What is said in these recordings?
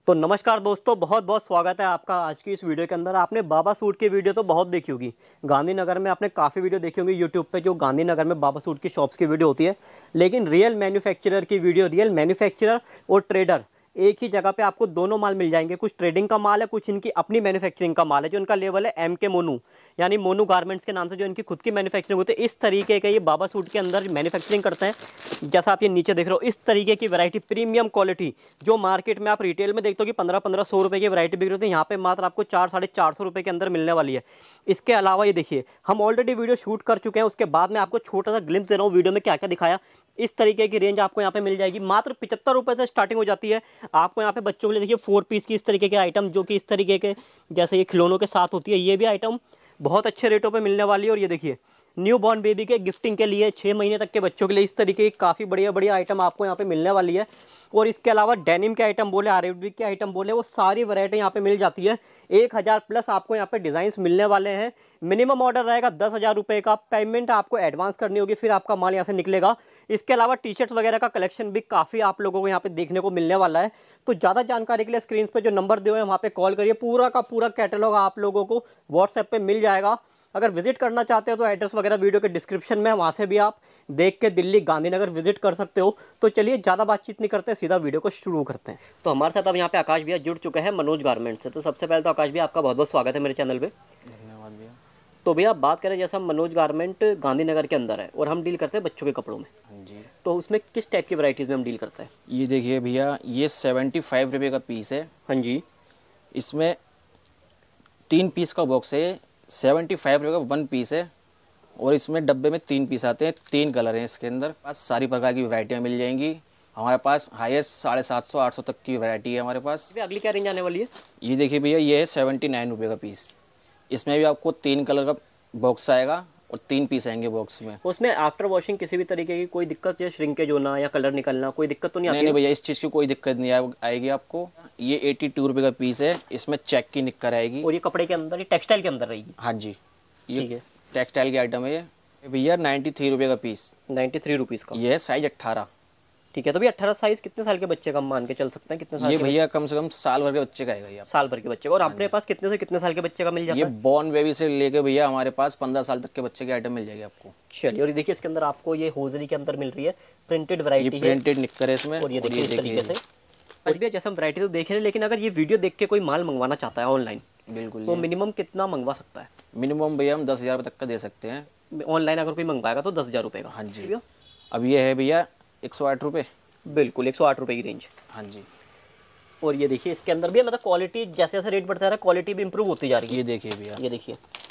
तो नमस्कार दोस्तों, बहुत बहुत स्वागत है आपका आज की इस वीडियो के अंदर। आपने बाबा सूट की वीडियो तो बहुत देखी होगी, गांधीनगर में आपने काफ़ी वीडियो देखी होंगी यूट्यूब पे, जो गांधीनगर में बाबा सूट की शॉप्स की वीडियो होती है। लेकिन रियल मैन्युफैक्चरर की वीडियो, रियल मैन्युफैक्चरर और ट्रेडर एक ही जगह पे आपको दोनों माल मिल जाएंगे। कुछ ट्रेडिंग का माल है, कुछ इनकी अपनी मैन्युफैक्चरिंग का माल है। जो इनका लेवल है MK मोनू, यानी मोनू गारमेंट्स के नाम से जो इनकी खुद की मैन्युफैक्चरिंग होती है, इस तरीके के ये बाबा सूट के अंदर मैन्युफैक्चरिंग करते हैं। जैसा आप ये नीचे देख रहे हो, इस तरीके की वैरायटी प्रीमियम क्वालिटी जो मार्केट में आप रिटेल में देखते हो कि 1500-1500 रुपये की वैरायटी बिक रही है, यहाँ पे मात्र आपको 400-450 रुपये के अंदर मिलने वाली है। इसके अलावा ये देखिए, हम ऑलरेडी वीडियो शूट कर चुके हैं, उसके बाद में आपको छोटा सा ग्लिम्स दे रहा हूँ वीडियो में क्या क्या दिखाया। इस तरीके की रेंज आपको यहाँ पे मिल जाएगी, मात्र 75 रुपये से स्टार्टिंग हो जाती है। आपको यहाँ पे बच्चों के लिए देखिए 4 पीस की इस तरीके के आइटम, जो कि इस तरीके के जैसे ये खिलौनों के साथ होती है, ये भी आइटम बहुत अच्छे रेटों पे मिलने वाली है। और ये देखिए, न्यू बॉर्न बेबी के गिफ्टिंग के लिए 6 महीने तक के बच्चों के लिए इस तरीके की काफ़ी बढ़िया बढ़िया आइटम आपको यहाँ पे मिलने वाली है। और इसके अलावा डेनिम के आइटम बोले, आरएफबी के आइटम बोले, वो सारी वैरायटी यहाँ पे मिल जाती है। 1000 प्लस आपको यहाँ पे डिजाइन मिलने वाले हैं। मिनिमम ऑर्डर रहेगा 10,000 रुपये का। पेमेंट आपको एडवांस करनी होगी, फिर आपका माल यहाँ से निकलेगा। इसके अलावा टी शर्ट्स वगैरह का कलेक्शन भी काफ़ी आप लोगों को यहाँ पे देखने को मिलने वाला है। तो ज़्यादा जानकारी के लिए स्क्रीन पे जो नंबर दिए हुए हैं वहाँ पे कॉल करिए। पूरा का पूरा कैटलॉग आप लोगों को व्हाट्सएप पे मिल जाएगा। अगर विजिट करना चाहते हो तो एड्रेस वगैरह वीडियो के डिस्क्रिप्शन में, वहाँ से भी आप देख के दिल्ली गांधीनगर विजिट कर सकते हो। तो चलिए ज़्यादा बातचीत नहीं करते, सीधा वीडियो को शुरू करते हैं। तो हमारे साथ अब यहाँ पे आकाश भैया जुड़ चुके हैं मनोज गारमेंट्स से। तो सबसे पहले तो आकाश भैया आपका बहुत बहुत स्वागत है मेरे चैनल पे। धन्यवाद भैया। तो भैया बात करें, जैसा मनोज गारमेंट गांधीनगर के अंदर है और हम डील करते हैं बच्चों के कपड़ों में, हाँ जी। तो उसमें किस टाइप की वैरायटीज़ में हम डील करते हैं? ये देखिए भैया, ये 75 रुपये का पीस है। हाँ जी। इसमें 3 पीस का बॉक्स है। 75 रुपये का 1 पीस है और इसमें डब्बे में 3 पीस आते हैं। 3 कलर हैं इसके अंदर। पास सारी प्रकार की वैरायटियाँ मिल जाएंगी हमारे पास। हाईएस्ट 750-800 तक की वैरायटी है हमारे पास। अगली क्या रेंज आने वाली है? ये देखिए भैया, ये है 79 रुपये का पीस। इसमें भी आपको 3 कलर का बॉक्स आएगा और 3 पीस आएंगे बॉक्स में। उसमें आफ्टर वॉशिंग किसी भी तरीके की कोई दिक्कत, या श्रिंकेज होना या कलर निकलना, कोई दिक्कत तो नहीं आती? नहीं भैया, इस चीज़ की कोई दिक्कत नहीं आएगी आपको। ये 82 रुपये का पीस है। इसमें चेक की निक्कर आएगी। और ये कपड़े के अंदर, ये टेक्सटाइल के अंदर रहेगी? हाँ जी, ठीक ये है। टेक्सटाइल की आइटम है ये भैया। 93 रुपये का पीस। 93 रुपीज़ का। ये है साइज 18। ठीक है। तो भैया 18 साइज कितने साल के बच्चे का हम मान के चल सकते हैं? कितने साल ये के भैया कम से कम साल भर के बच्चे का आएगा ये। साल भर के बच्चे का। और अपने पास कितने से कितने साल के बच्चे का मिल जाता ये है? बॉर्न बेबी से लेके भैया हमारे पास 15 साल तक के बच्चे की आइटम मिल जाएगी आपको। चलिए। और ये देखिए, इसके अंदर आपको ये होजरी के अंदर मिल रही है, प्रिंटेड ये वैरायटी है। प्रिंटेड निक्कर है इसमें। और ये देखिए इस तरीके से। और भैया जैसे हम वैरायटी तो देख रहे हैं, लेकिन अगर ये वीडियो देख के कोई माल मंगवाना चाहता है ऑनलाइन, बिल्कुल, तो मिनिमम कितना मंगवा सकता है? मिनिमम भैया हम 10,000 तक का दे सकते हैं ऑनलाइन अगर कोई मंगवाएगा तो 10,000 रुपये का। हाँ जी। अब ये है भैया 108 रुपये। बिल्कुल 108 रुपये की रेंज। हाँ जी। और ये देखिए, इसके अंदर भी मतलब क्वालिटी जैसे जैसे रेट बढ़ता जा रहा है, क्वालिटी भी इंप्रूव होती जा रही है। ये देखिए भैया, ये देखिए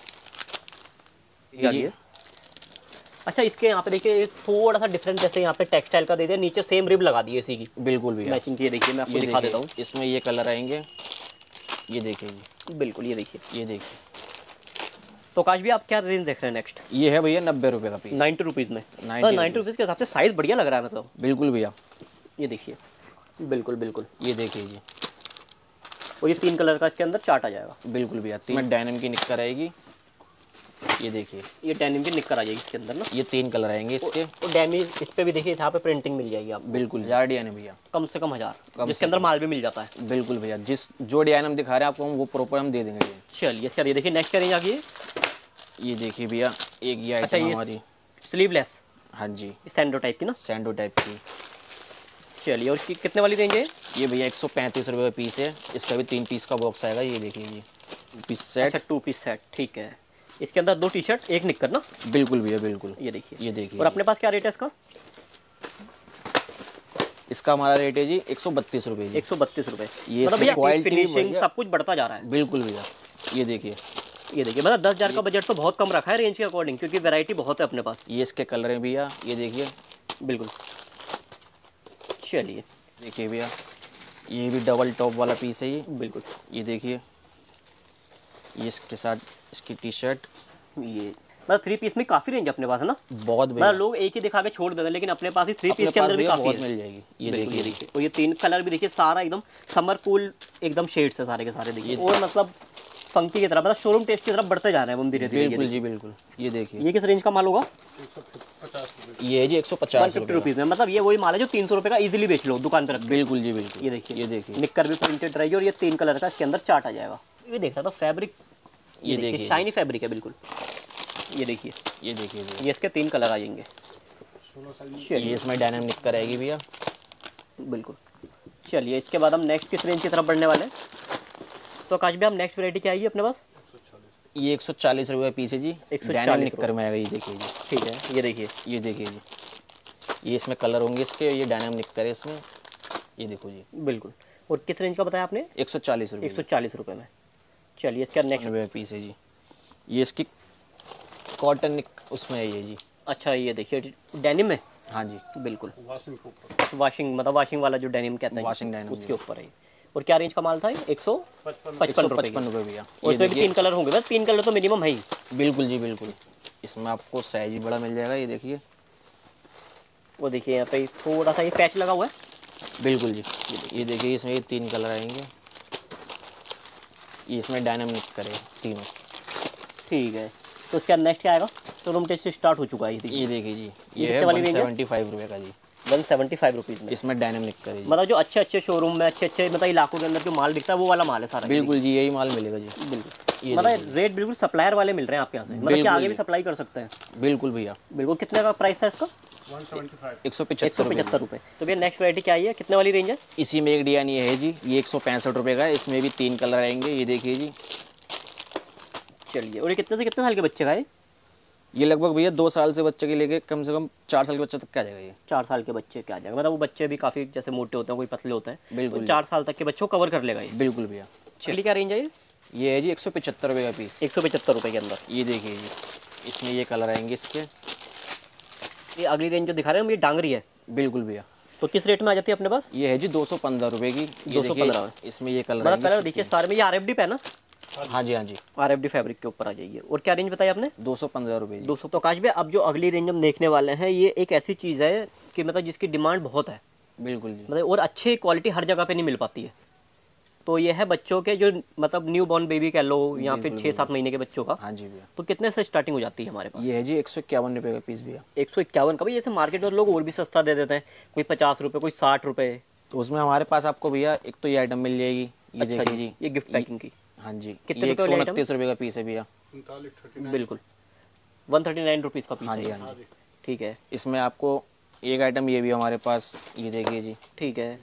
ये अच्छा, इसके यहाँ पे देखिए थोड़ा सा डिफरेंट, जैसे यहाँ पे टेक्सटाइल का दे दिया, नीचे सेम रिब लगा दी है इसी की। बिल्कुल भैया मैचिंग की। ये देखिए, मैं आपको ये दिखा देता हूँ। इसमें ये कलर आएंगे। ये देखिए जी, बिल्कुल ये देखिए। ये देखिए। तो काश भी आप क्या रेंज देख रहे हैं नेक्स्ट? ये है भैया 90 रुपये का पीस। 90 रुपीज़ में। 90 रुपीज़ के हिसाब से साइज बढ़िया लग रहा है मतलब। बिल्कुल भैया। ये देखिए, बिल्कुल बिल्कुल। ये देखिए जी। और ये 3 कलर का इसके अंदर चार्ट आ जाएगा। बिल्कुल भैया। इसमें डायनम की निक्कर आएगी। ये देखिए, ये डेनिम की निक्कर आ जाएगी इसके अंदर ना। ये 3 कलर आएंगे इसके। और डैमेज इस पे भी देखिए, यहाँ पे प्रिंटिंग मिल जाएगी आपको। बिल्कुल 1000 डिजाइन है भैया। कम से कम 1000, जिसके अंदर माल भी मिल जाता है। बिल्कुल भैया, जो डिजाइन हम दिखा रहे हैं आपको, हम वो प्रॉपर हम दे देंगे। चलिए सर, ये देखिए नेक्स्ट क्या रेंज आ गई है? ये देखिए भैया, एक ये अच्छा, आइटम ये हमारी। स्लीवलेस। हाँ जी, सैंडो टाइप की ना। सैंडो टाइप की। चलिए। और इसकी कितने वाली रेंज है? ये भैया 135 रुपये का पीस है। इसका भी 3 पीस का बॉक्स आएगा। ये देखिए जी, 2 पीस सेट। अच्छा, 2 पीस सेट। ठीक है। इसके अंदर 2 टी शर्ट, 1 निक्कर ना। बिल्कुल भैया, बिल्कुल। ये देखिए, ये देखिए। और अपने पास क्या रेट है इसका? इसका हमारा रेट है जी 132 रुपये जी। 132 रुपये। ये मतलब भैया क्वालिटी फिनिशिंग सब कुछ बढ़ता जा रहा है। बिल्कुल भैया। ये देखिए, ये देखिए, मतलब 10,000 का बजट तो बहुत कम रखा है रेंज के अकॉर्डिंग, क्योंकि वैरायटी बहुत है अपने पास। ये इसके कलर हैं भैया। ये देखिए। बिल्कुल। चलिए। देखिए भैया, ये भी डबल टॉप वाला पीस है ये। बिल्कुल। ये देखिए, ये इसके साथ इसकी टी शर्ट। ये मतलब 3 पीस में काफ़ी रेंज अपने पास है ना। बहुत भैया, मतलब लोग एक ही दिखा के छोड़ देते हैं, लेकिन अपने पास ही 3 पीस के अंदर भी काफ़ी बहुत है। मिल जाएगी। ये बिल्कुल, देखिए। ये देखिए। और ये 3 कलर भी देखिए, सारा एकदम समर कूल एकदम शेड्स है सारे के सारे। देखिए, और मतलब फंकी की तरफ, मतलब शोरूम टेस्ट की तरफ बढ़ते जा रहे हैं हम धीरे धीरे। बिल्कुल जी बिल्कुल। ये देखिए, ये किस रेंज का माल होगा? ये है जी 150 रुपये। ₹150 में, मतलब ये वही माल है जो 300 रुपये का इजीली बेच लो दुकान पे रख के। बिल्कुल जी बिल्कुल। ये देखिए, ये देखिए, निक्कर भी प्रिंटेड रहेगी और ये 3 कलर का इसके अंदर चार्ट आ जाएगा। ये देख रहा था फैब्रिक, ये देखिए शाइनी फैब्रिक है बिल्कुल। ये देखिए, ये देखिए जी, ये इसके 3 कलर आ जाएंगे। ये इसमें डायनामिक निक्कर रहेगी भैया। बिल्कुल। चलिए इसके बाद हम नेक्स्ट किस रेंज की तरफ बढ़ने वाले हैं? तो आकाश भाई हम नेक्स्ट वैरायटी क्या आएगी अपने पास? ये 140 रुपये पीस है जी, 140 डायनामिक निक्कर में आएगा। ये देखिए जी, ठीक है, ये देखिए, ये देखिए जी, ये इसमें कलर होंगे इसके, ये डायनामिक निक्कर है इसमें। ये देखो जी, बिल्कुल। और किस रेंज का बताया आपने? 140 रुपये। 140 रुपये में। चलिए इसका नेक्स्ट रुपये पीस है जी, ये इसकी कॉटन उसमें है ये जी। अच्छा, ये देखिए डेनिम में। हाँ जी, बिल्कुल, वाशिंग मतलब वाशिंग वाला जो डेनिम कहते हैं, वाशिंग डेनिम उसके ऊपर है। और क्या रेंज का माल था? 155 रुपये भैया। और इसमें भी 3 कलर होंगे, बस 3 कलर तो मिनिमम है ही। बिल्कुल जी बिल्कुल। इसमें आपको साइज भी बड़ा मिल जाएगा। ये देखिए, वो देखिए यहाँ पे थोड़ा सा ये पैच लगा हुआ है। बिल्कुल जी, ये देखिए, इसमें ये 3 कलर आएंगे। ये इसमें डायनामिक करे तीनों। ठीक है, तो उसके बाद नेक्स्ट क्या आएगा? शोरूम टेस्ट स्टार्ट हो चुका है। ये देखिए जी, ये ये है वाली रेंज है? 175 रुपये का जी, 175 रुपीज़ में। इसमें डायनामिक करे जी। मतलब जो अच्छे अच्छे शोरूम में अच्छे मतलब इलाकों के अंदर जो माल बिकता है वो वाला माल है सारा। बिल्कुल जी, यही माल मिलेगा जी। बिल्कुल, मतलब रेट बिल्कुल सप्लायर वाले मिल रहे हैं आपके यहाँ से, मतलब कि आगे भी सप्लाई कर सकते हैं। बिल्कुल भैया। बिल्कुल। कितने का प्राइस था इसका? 175 रुपये। तो भैया नेक्स्ट वैरायटी क्या आई है, कितने वाली रेंज है? इसी में एक डिजाइन ये है जी, ये 165 रुपये का है। इसमें भी 3 कलर आएंगे। ये देखिए जी। चलिए, और ये कितने से कितने साल के बच्चे का है? ये लगभग भैया 2 साल से बच्चे के लेके कम से कम 4 साल के बच्चे तक क्या जाएगा ये। 4 साल के बच्चे क्या जाएगा, मतलब वो बच्चे भी काफ़ी जैसे मोटे होते हैं, कोई पतले होते हैं। बिल्कुल, तो 4 साल तक के बच्चों को कवर कर लेगा ये। बिल्कुल भैया। चलिए क्या रेंज है ये है जी 175 रुपये का पीस। 175 रुपये के अंदर। ये देखिए जी, इसमें ये कलर आएंगे इसके। ये अगली रेंज जो दिखा रहे हैं हम, ये डांगरी है। बिल्कुल भैया। तो किस रेट में आ जाती है अपने पास? ये है जी 215 रुपये की। ये 215। इसमें ये कलर मतलब कलर देखिए सारे में, ये RFD पे है ना? हाँ जी, हाँ जी, RFD फैब्रिक के ऊपर आ जाइए। और क्या रेंज बताई आपने? 215 रुपये। 200। तो आकाश भाई अब जो अगली रेंज हम देखने वाले हैं, ये एक ऐसी चीज़ है कि मतलब जिसकी डिमांड बहुत है। बिल्कुल जी। मतलब और अच्छी क्वालिटी हर जगह पे नहीं मिल पाती है। तो ये है बच्चों के जो मतलब न्यू बॉर्न बेबी कह लो या फिर 6-7 महीने के बच्चों का। हाँ जी भैया। तो कितने से स्टार्टिंग हो जाती है हमारे पास? ये है जी 151 रुपये का पीस भैया। 151 का भी, जैसे मार्केट में लोग और भी सस्ता दे देते हैं, कोई 50 रुपये, कोई 60 रुपये। तो उसमें हमारे पास आपको भैया एक तो ये आइटम मिल जाएगी। ये अच्छा देखिए जी, ये गिफ्ट पैकिंग की। हाँ जी, कितने ये रुपये वाली 129 रुपये का पीस है भैया। बिल्कुल, 139 रुपीज़ का पीस हाँ है। जी, हाँ जी। ठीक है, इसमें आपको एक आइटम ये भी हमारे पास, ये देखिए जी। ठीक है।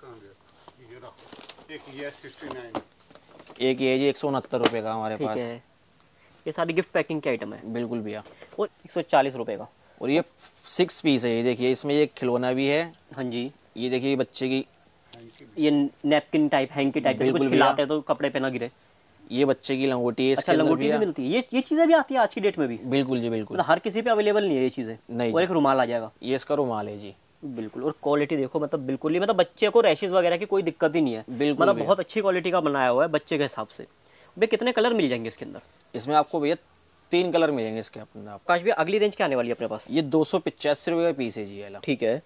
एक ये जी 169 रुपये का हमारे ठीक पास। है, ये सारी गिफ्ट पैकिंग के आइटम है। बिल्कुल भैया। और 140 रुपये का। और ये 6 पीस है। ये देखिए, इसमें ये खिलौना भी है। हाँ जी, ये देखिए बच्चे की, ये नैपकिन टाइप, हैंकी टाइप, जैसे कुछ बिल्कुल खिलाते हैं तो कपड़े पे ना गिरे। ये बच्चे की लंगोटी है। इसके अच्छा, अंदर लंगोटी भी भैया मिलती है, ये चीज़ें भी आती है आज की डेट में भी। बिल्कुल जी बिल्कुल। मतलब हर किसी पे अवेलेबल नहीं है ये चीज़ें। नहीं और जी। एक रुमाल आ जाएगा। ये इसका रुमाल है जी। बिल्कुल। और क्वालिटी देखो, मतलब बिल्कुल ही, मतलब बच्चे को रैशेज वगैरह की कोई दिक्कत ही नहीं है। बिल्कुल मतलब भैया। बहुत अच्छी क्वालिटी का बनाया हुआ है बच्चे के हिसाब से। भाई कितने कलर मिल जाएंगे इसके अंदर? इसमें आपको भैया 3 कलर मिलेंगे इसके अंदर। आकाश भैया अगली रेंज क्या आने वाली है अपने पास? ये 285 रुपये का पीस है जी वाला। ठीक है,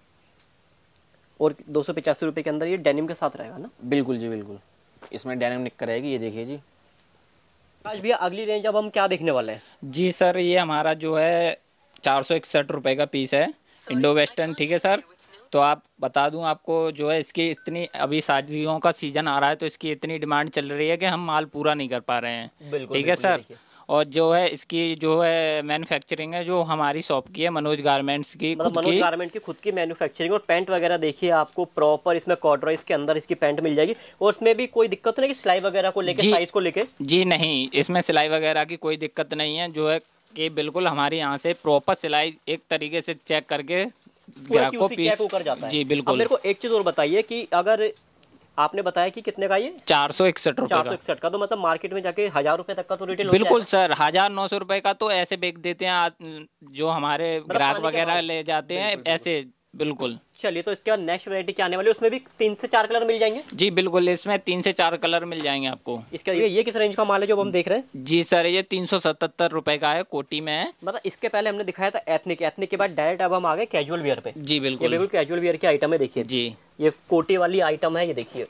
और 285 रुपये के अंदर ये डेनिम के साथ रहेगा ना? बिल्कुल जी बिल्कुल। इसमें डायनामिक निक्कर रहेगी। ये देखिए जी। आकाश भैया अगली रेंज अब हम क्या देखने वाले हैं? जी सर, ये हमारा जो है 461 रुपये का पीस है, इंडो वेस्टर्न। ठीक है सर, तो आप बता दूं आपको, जो है इसकी इतनी, अभी शादियों का सीज़न आ रहा है तो इसकी इतनी डिमांड चल रही है कि हम माल पूरा नहीं कर पा रहे हैं। ठीक है सर। और जो है इसकी जो है मैन्युफैक्चरिंग है जो हमारी शॉप की है, मनोज गारमेंट्स की, मतलब खुद मनोज की। गारमेंट की खुद की मैन्युफैक्चरिंग। और पैंट वगैरह देखिए आपको प्रॉपर इसमें कॉर्डराइज के अंदर इसकी पैंट मिल जाएगी। और इसमें भी कोई दिक्कत नहीं कि सिलाई वगैरह को लेके, जी। साइज को लेके? जी नहीं, इसमें सिलाई वगैरह की कोई दिक्कत नहीं है। जो है कि बिल्कुल हमारे यहाँ से प्रॉपर सिलाई एक तरीके से चेक करके ग्राहक को पीस होकर जाता है। जी अब बिल्कुल। मेरे को एक चीज और बताइए कि अगर आपने बताया कि कितने का ये 461 रुपये का। 461 का, तो मतलब मार्केट में जाके 1000 रुपए तक का तो रिटेल बिल्कुल सर, 1900 रुपये का तो ऐसे बेच देते हैं जो हमारे ग्राहक पानी के वगैरह भाव। ले जाते हैं ऐसे। बिल्कुल। चलिए, तो इसके बाद नेक्स्ट वैरायटी क्या आने वाली है? उसमें भी 3 से 4 कलर मिल जाएंगे? जी बिल्कुल, इसमें 3 से 4 कलर मिल जाएंगे आपको। इसका ये किस रेंज का माल है जो हम देख रहे हैं? जी सर, ये 377 रुपये का है, कोटी में है। मतलब इसके पहले हमने दिखाया था एथनिक, एथनिक के बाद डायरेक्ट अब हम आ गए कैजुअल वियर पे। जी ये बिल्कुल। बिल्कुल कैजुअल वियर की आइटम है। देखिए जी, ये कोटी वाली आइटम है। ये देखिए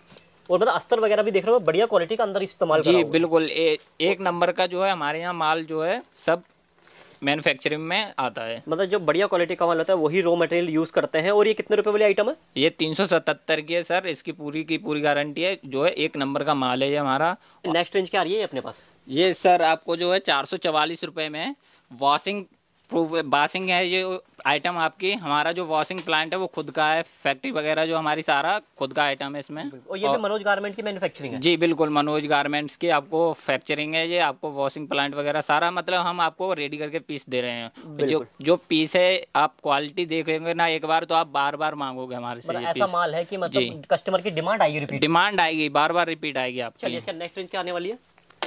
और मतलब अस्तर वगैरह भी देख रहे हो बढ़िया क्वालिटी का अंदर इस्तेमाल करा जी हुआ है। बिल्कुल, एक नंबर का जो है हमारे यहाँ माल जो है सब मैन्युफैक्चरिंग में आता है। मतलब जो बढ़िया क्वालिटी का माल होता है वही रॉ मटेरियल यूज करते हैं। और ये कितने रुपए वाली आइटम है? ये 377 की है सर, इसकी पूरी गारंटी है, जो है एक नंबर का माल है ये हमारा। नेक्स्ट रेंज क्या आ रही है अपने पास? ये सर आपको जो है 444 रुपये में वॉशिंग प्रूफ बासिंग है ये आइटम आपकी। हमारा जो वॉशिंग प्लांट है वो खुद का है, फैक्ट्री वगैरह जो हमारी सारा खुद का आइटम है इसमें। और ये भी मनोज गारमेंट की मैन्युफैक्चरिंग है? जी बिल्कुल, मनोज गारमेंट्स की आपको फैक्चरिंग है ये, आपको वॉशिंग प्लांट वगैरह सारा, मतलब हम आपको रेडी करके पीस दे रहे हैं। जो पीस है आप क्वालिटी देखेंगे ना एक बार तो आप बार बार मांगोगे हमारे से। मतलब ऐसा माल है कि मतलब कस्टमर की डिमांड आएगी, रिपीट डिमांड आएगी, बार बार रिपीट आएगी आपकी। चलिए इसका नेक्स्ट रेंज क्या आने वाली है?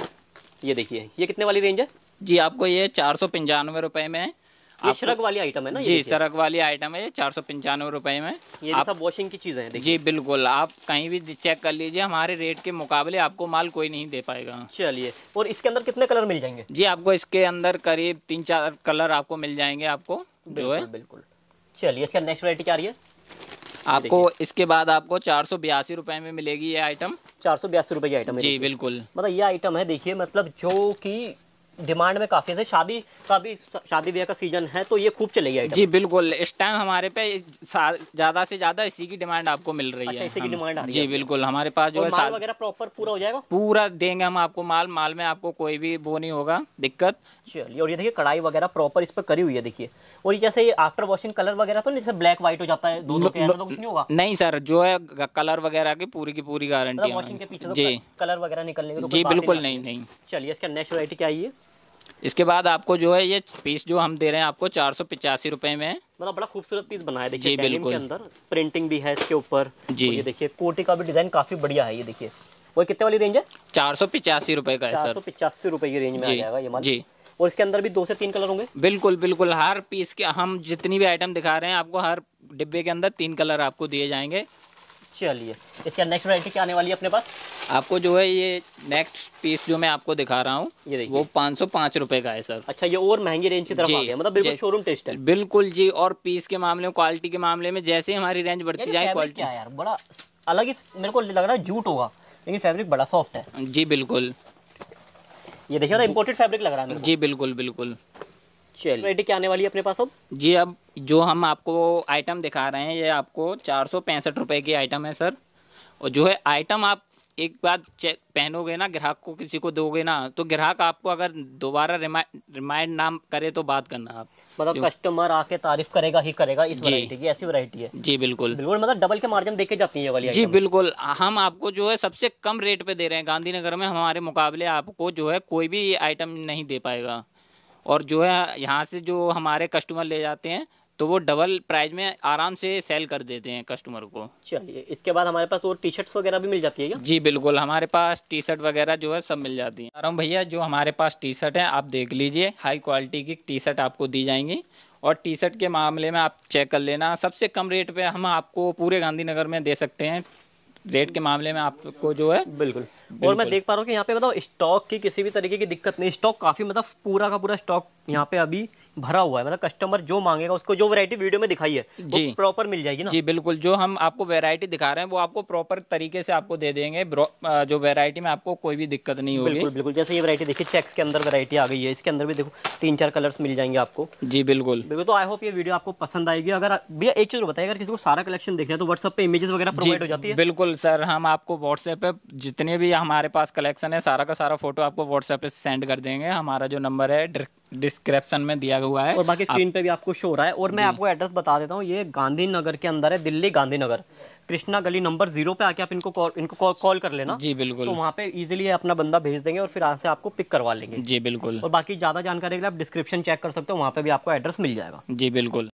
ये देखिए, ये कितने वाली रेंज है? जी आपको ये 495 रुपए में है। ये श्रग वाली आइटम है ना? जी सरक वाली आइटम है ये 495 रुपए में। ये भी सब वॉशिंग की चीजें हैं, देखिए। जी बिल्कुल, आप कहीं भी चेक कर लीजिए, हमारे रेट के मुकाबले आपको माल कोई नहीं दे पाएगा। चलिए, और इसके अंदर कितने कलर मिल जाएंगे? जी आपको इसके अंदर करीब 3-4 कलर आपको मिल जाएंगे आपको जो है। बिल्कुल। चलिए इसका नेक्स्ट वैरायटी क्या आ रही है? आपको इसके बाद आपको 482 रुपए में मिलेगी ये आइटम। 482 रुपए की आइटम है। जी बिल्कुल, मतलब ये आइटम है, देखिए मतलब जो कि डिमांड में काफी है। शादी का भी, शादी ब्याह का सीजन है तो ये खूब चलेगी आइटम। जी बिल्कुल, इस टाइम हमारे पे ज्यादा से ज्यादा इसी की डिमांड आपको मिल रही है। इसी की डिमांड आ रही है? जी बिल्कुल, हमारे पास जो है माल वगैरह प्रॉपर पूरा हो जाएगा? पूरा देंगे हम आपको माल में आपको कोई भी वो नहीं होगा दिक्कत। चलिए, और ये देखिए कढ़ाई वगैरह प्रॉपर इस पर करी हुई है, देखिए। और ये जैसे आफ्टर वॉशिंग कलर वगैरह तो नहीं, जैसे ब्लैक व्हाइट हो जाता है दो के, ऐसा तो कुछ नहीं होगा? नहीं सर, जो है कलर वगैरह की पूरी गारंटी है वॉशिंग के पीछे तो जी कलर वगैरह निकलने के तो जी बिल्कुल नहीं। चलिए इसका नेक्स्ट वैरायटी क्या है? इसके बाद आपको जो है ये पीस जो हम दे रहे हैं आपको 485 रुपए में। मतलब बड़ा खूबसूरत पीस बनाया है, देखिए। जी बिल्कुल, के अंदर प्रिंटिंग भी है इसके ऊपर जी। ये देखिए, कोटी का भी डिजाइन काफी बढ़िया है, ये देखिए। वो कितने वाली रेंज है? 485 रुपए का है सर। 485 रुपए की रेंज में आ जाएगा ये माल। जी, और इसके अंदर भी 2 से 3 कलर होंगे? बिल्कुल, हर पीस के हम जितनी भी आइटम दिखा रहे हैं आपको हर डिब्बे के अंदर 3 कलर आपको दिए जाएंगे। चलिए इसका नेक्स्ट वैरायटी क्या आने वाली है अपने पास? आपको जो है ये नेक्स्ट पीस जो मैं आपको दिखा रहा हूँ वो 505 रुपए का है सर। अच्छा, ये और महंगी रेंज की तरफ आ गया, मतलब बिल्कुल शोरूम टेस्ट है। बिल्कुल जी, और पीस के मामले में, क्वालिटी के मामले में जैसे ही हमारी रेंज बढ़ती जाए क्वालिटी। क्या यार, बड़ा अलग ही मेरे को लग रहा है, जूट होगा लेकिन फैब्रिक बड़ा सॉफ्ट है। जी बिल्कुल, ये देखिए ना, इंपोर्टेड फैब्रिक लग रहा है मेरे को। जी बिल्कुल। चलिए वैरायटी क्या आने वाली है अपने पास अब? जी अब जो हम आपको आइटम दिखा रहे हैं ये आपको 465 रुपए की आइटम है सर। और जो है आइटम आप एक बार चेक पहनोगे ना, ग्राहक को किसी को दोगे ना, तो ग्राहक आपको अगर दोबारा रिमाइंड ना करे तो बात करना आप। मतलब कस्टमर आके तारीफ करेगा ही करेगा इस वैरायटी की, ऐसी वैरायटी है। जी बिल्कुल, मतलब डबल के मार्जिन देके जाती है ये वाली जी बिल्कुल। हम आपको जो है सबसे कम रेट पे दे रहे हैं गांधीनगर में, हमारे मुकाबले आपको जो है कोई भी ये आइटम नहीं दे पाएगा। और जो है यहाँ से जो हमारे कस्टमर ले जाते हैं तो वो डबल प्राइस में आराम से सेल कर देते हैं कस्टमर को। चलिए इसके बाद हमारे पास और टी शर्ट्स वगैरह भी मिल जाती है क्या? जी बिल्कुल, हमारे पास टी शर्ट वगैरह जो है सब मिल जाती है। भैया जो हमारे पास टी शर्ट है आप देख लीजिए, हाई क्वालिटी की टी शर्ट आपको दी जाएंगी। और टी शर्ट के मामले में आप चेक कर लेना, सबसे कम रेट पे हम आपको पूरे गांधीनगर में दे सकते हैं। रेट के मामले में आपको जो है बिल्कुल। और मैं देख पा रहा हूँ कि यहाँ पे मतलब स्टॉक की किसी भी तरीके की दिक्कत नहीं, स्टॉक काफी मतलब पूरा का पूरा स्टॉक यहाँ पे अभी भरा हुआ है। मतलब कस्टमर जो मांगेगा उसको जो वैरायटी वीडियो में दिखाई है वो प्रॉपर मिल जाएगी ना? जी बिल्कुल, जो हम आपको वैरायटी दिखा रहे हैं वो आपको प्रॉपर तरीके से आपको दे देंगे। जो वैरायटी में आपको कोई भी दिक्कत नहीं होगी। बिल्कुल, जैसे ये वैरायटी देखिए, चेक्स के अंदर वैरायटी आ गई है, इसके अंदर भी देखो 3-4 कलर्स मिल जाएंगे आपको। जी बिल्कुल। तो आई होप ये वीडियो आपको पसंद आएगी। अगर भैया एक चीज बताइए, अगर किसी को सारा कलेक्शन देखना है तो व्हाट्सएप पे इमेजेस वगैरह प्रोवाइड हो जाती है? बिल्कुल सर, हम आपको व्हाट्सएप पे जितने भी हमारे पास कलेक्शन है सारा का सारा फोटो आपको व्हाट्सएप पे सेंड कर देंगे। हमारा जो नंबर है डिस्क्रिप्शन में दिया हुआ है और बाकी स्क्रीन पे भी आपको शो हो रहा है। और मैं आपको एड्रेस बता देता हूँ, ये गांधीनगर के अंदर है, दिल्ली गांधीनगर, कृष्णा गली नंबर 0 पे आके आप इनको कॉल कर लेना। जी बिल्कुल, तो वहाँ पे इजीली अपना बंदा भेज देंगे और फिर यहाँ से आपको पिक करवा लेंगे। जी बिल्कुल। और बाकी ज्यादा जानकारी के लिए आप डिस्क्रिप्शन चेक कर सकते हो, वहाँ पे भी आपको एड्रेस मिल जाएगा। जी बिल्कुल।